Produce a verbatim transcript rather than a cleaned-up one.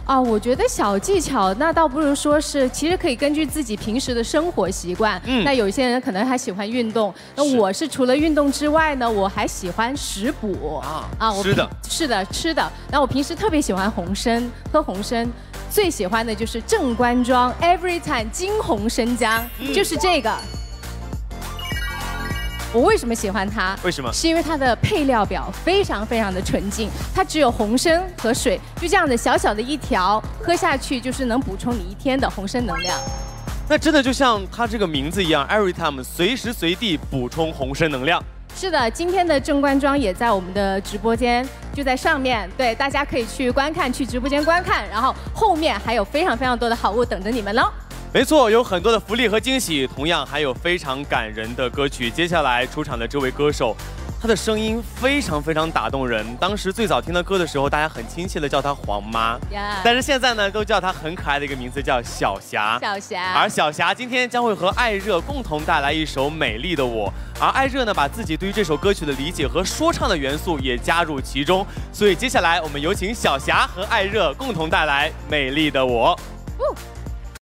啊，我觉得小技巧，那倒不如说是，其实可以根据自己平时的生活习惯。嗯，那有一些人可能他喜欢运动，那我是除了运动之外呢，我还喜欢食补啊啊，我吃的， 是的，吃的。那我平时特别喜欢红参，喝红参。 最喜欢的就是正官庄 Everytime 金红生姜，嗯、就是这个。我为什么喜欢它？ 为什么？ 是因为它的配料表非常非常的纯净，它只有红参和水，就这样的小小的一条，喝下去就是能补充你一天的红参能量。 那真的就像它这个名字一样 ，Everytime 随时随地补充红参能量。 是的，今天的正官庄也在我们的直播间，就在上面，对，大家可以去观看，去直播间观看，然后后面还有非常非常多的好物等着你们喽。 没错，有很多的福利和惊喜，同样还有非常感人的歌曲。接下来出场的这位歌手，她的声音非常非常打动人。当时最早听她歌的时候，大家很亲切的叫她黄妈， yeah. 但是现在呢，都叫她很可爱的一个名字叫小霞。 小霞， 而小霞今天将会和艾热共同带来一首《美丽的我》。 而艾热呢，把自己对于这首歌曲的理解和说唱的元素也加入其中，所以接下来我们有请小霞和艾热共同带来《美丽的我》。